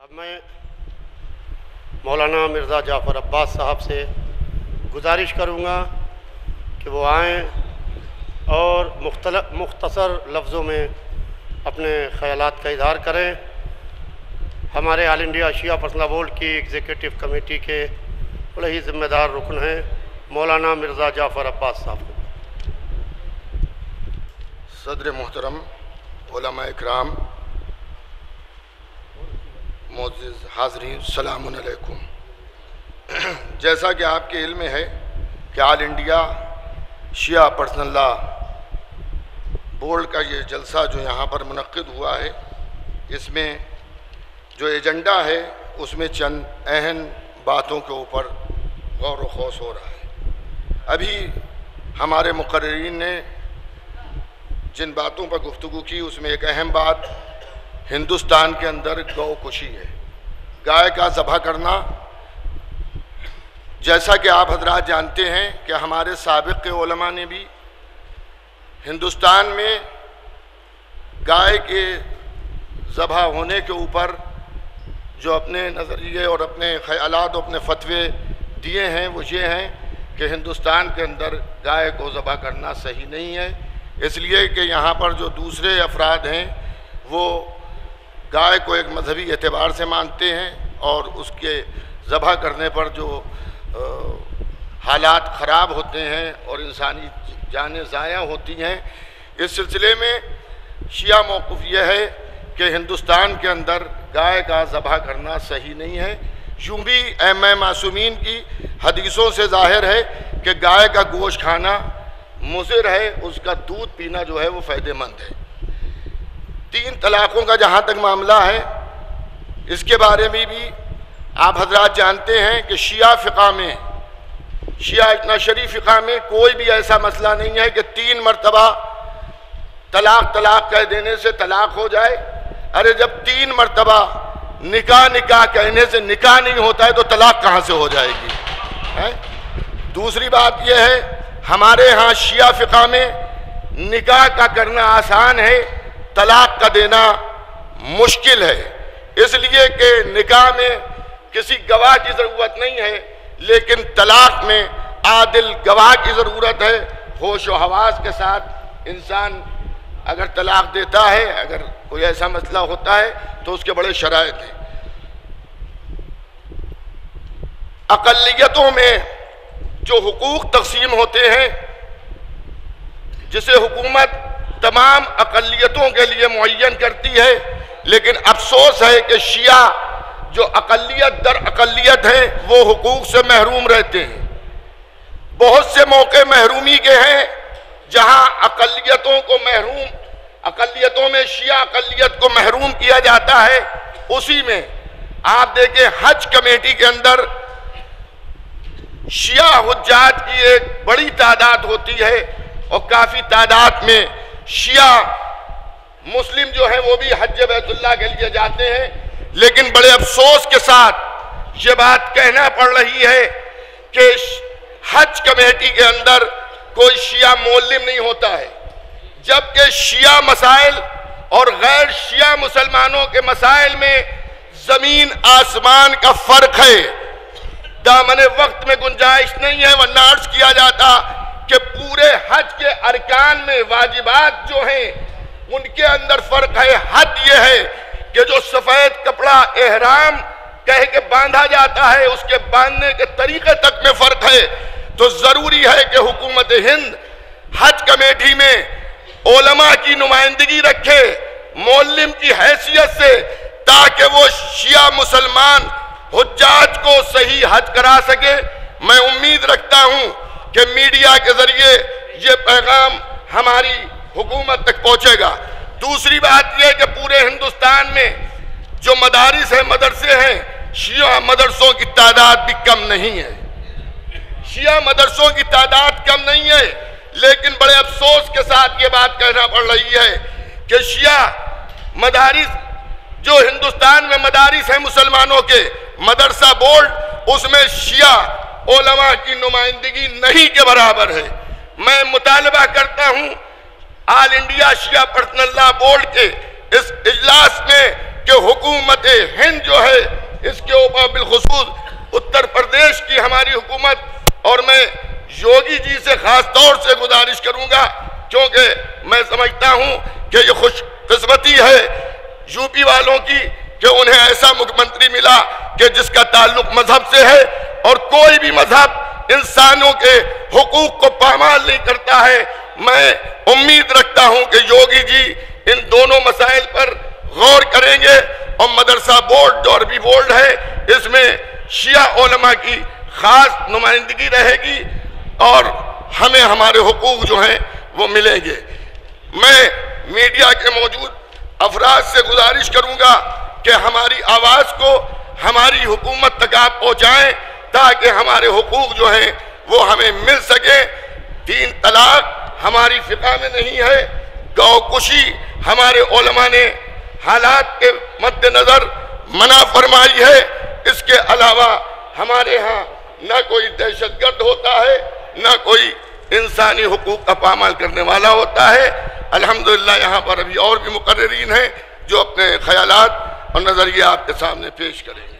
اب میں مولانا مرزا جعفر عباس صاحب سے گزارش کروں گا کہ وہ آئیں اور مختصر لفظوں میں اپنے خیالات کا اظہار کریں۔ ہمارے All India Shia personal board کی ایگزیکٹو کمیٹی کے بڑے ہی ذمہ دار رکن ہیں مولانا مرزا جعفر عباس صاحب۔ صدر محترم، علماء اکرام، معزز حاضرین، السلام علیکم۔ جیسا کہ آپ کے علم میں ہے کہ All India Shia personal law board کا یہ جلسہ جو یہاں پر منعقد ہوا ہے، اس میں جو ایجنڈا ہے اس میں چند اہم باتوں کے اوپر غور و خوض ہو رہا ہے۔ ابھی ہمارے مقررین نے جن باتوں پر گفتگو کی اس میں ایک اہم بات ہندوستان کے اندر گو کشی ہے، گائے کا ذبح کرنا۔ جیسا کہ آپ حضرات جانتے ہیں کہ ہمارے سابق کے علماء نے بھی ہندوستان میں گائے کے ذبح ہونے کے اوپر جو اپنے نظریے اور اپنے خیالات اور اپنے فتوے دیے ہیں وہ یہ ہیں کہ ہندوستان کے اندر گائے کو ذبح کرنا صحیح نہیں ہے، اس لیے کہ یہاں پر جو دوسرے افراد ہیں وہ گائے کو ایک مذہبی اعتبار سے مانتے ہیں اور اس کے ذبح کرنے پر جو حالات خراب ہوتے ہیں اور انسانی جانیں ضائع ہوتی ہیں۔ اس سلسلے میں شیعہ موقف یہ ہے کہ ہندوستان کے اندر گائے کا ذبح کرنا صحیح نہیں ہے۔ یوں بھی ائمہ معصومین کی حدیثوں سے ظاہر ہے کہ گائے کا گوشت کھانا مضر ہے، اس کا دودھ پینا جو ہے وہ فائدہ مند ہے۔ 3 طلاقوں کا جہاں تک معاملہ ہے، اس کے بارے میں بھی آپ حضرات جانتے ہیں کہ شیعہ فقہ میں، شیعہ اتنا شریف فقہ میں کوئی بھی ایسا مسئلہ نہیں ہے کہ 3 مرتبہ طلاق کہہ دینے سے طلاق ہو جائے۔ ارے جب 3 مرتبہ نکاح کہنے سے نکاح نہیں ہوتا ہے تو طلاق کہاں سے ہو جائے گی؟ دوسری بات یہ ہے، ہمارے ہاں شیعہ فقہ میں نکاح کا کرنا آسان ہے، طلاق کا دینا مشکل ہے، اس لیے کہ نکاح میں کسی گواہ کی ضرورت نہیں ہے لیکن طلاق میں عادل گواہ کی ضرورت ہے۔ ہوش و حواس کے ساتھ انسان اگر طلاق دیتا ہے، اگر کوئی ایسا مسئلہ ہوتا ہے تو اس کے بڑے شرائط ہیں۔ اقلیتوں میں جو حقوق تقسیم ہوتے ہیں، جسے حکومت تمام اقلیتوں کے لیے معین کرتی ہے، لیکن افسوس ہے کہ شیعہ جو اقلیت در اقلیت ہیں وہ حقوق سے محروم رہتے ہیں۔ بہت سے موقع محرومی کے ہیں جہاں اقلیتوں میں شیعہ اقلیت کو محروم کیا جاتا ہے۔ اسی میں آپ دیکھیں حج کمیٹی کے اندر شیعہ حجاج کی ایک بڑی تعداد ہوتی ہے اور کافی تعداد میں شیعہ مسلم جو ہیں وہ بھی حج بیت اللہ کے لیے جاتے ہیں، لیکن بڑے افسوس کے ساتھ یہ بات کہنا پڑ رہی ہے کہ حج کمیٹی کے اندر کوئی شیعہ معلم نہیں ہوتا ہے، جبکہ شیعہ مسائل اور غیر شیعہ مسلمانوں کے مسائل میں زمین آسمان کا فرق ہے۔ دامن وقت میں گنجائش نہیں ہے، ورنہ عرض کیا جاتا کہ پورے حج کے ارکان میں واجبات جو ہیں ان کے اندر فرق ہے۔ حد یہ ہے کہ جو سفید کپڑا احرام کہہ کے باندھا جاتا ہے اس کے باندھنے کے طریقے تک میں فرق ہے، تو ضروری ہے کہ حکومت ہند حج کمیٹی میں علماء کی نمائندگی رکھے معلم کی حیثیت سے، تاکہ وہ شیعہ مسلمان حجاج کو صحیح حج کرا سکے۔ میں امید رکھتا ہوں کہ میڈیا کے ذریعے یہ پیغام ہماری حکومت تک پہنچے گا۔ دوسری بات یہ کہ پورے ہندوستان میں جو مدارس ہیں، مدرسے ہیں، شیعہ مدرسوں کی تعداد بھی کم نہیں ہے، شیعہ مدرسوں کی تعداد کم نہیں ہے، لیکن بڑے افسوس کے ساتھ یہ بات کہنا پڑ رہی ہے کہ شیعہ مدارس جو ہندوستان میں مدارس ہیں مسلمانوں کے، مدرسہ بورڈ، اس میں شیعہ علماء کی نمائندگی نہیں کے برابر ہے۔ میں مطالبہ کرتا ہوں All India Shia personal law board کے اس اجلاس میں کہ حکومت ہند جو ہے اس کے اوپر بالخصوص اتر پردیش کی ہماری حکومت، اور میں یوگی جی سے خاص طور سے گزارش کروں گا، کیونکہ میں سمجھتا ہوں کہ یہ خوش قسمتی ہے یو پی والوں کی کہ انہیں ایسا مکھ منتری ملا کہ جس کا تعلق مذہب سے ہے، اور کوئی بھی مذہب انسانوں کے حقوق کو پامال نہیں کرتا ہے۔ میں امید رکھتا ہوں کہ یوگی جی ان دونوں مسائل پر غور کریں گے، اور مدرسہ بورڈ جو عربی بورڈ ہے اس میں شیعہ علماء کی خاص نمائندگی رہے گی، اور ہمیں ہمارے حقوق جو ہیں وہ ملیں گے۔ میں میڈیا کے موجود افراد سے گزارش کروں گا کہ ہماری آواز کو ہماری حکومت تک آپ پہنچائیں تاکہ ہمارے حقوق جو ہیں وہ ہمیں مل سکیں۔ 3 طلاق ہماری فقہ میں نہیں ہے، گو کشی ہمارے علماء نے حالات کے مد نظر منع فرمائی ہے۔ اس کے علاوہ ہمارے ہاں نہ کوئی دہشت گرد ہوتا ہے، نہ کوئی انسانی حقوق کا پامال کرنے والا ہوتا ہے۔ الحمدللہ یہاں پر ابھی اور بھی مقررین ہیں جو اپنے خیالات اور نظریات کے سامنے پیش کریں گے۔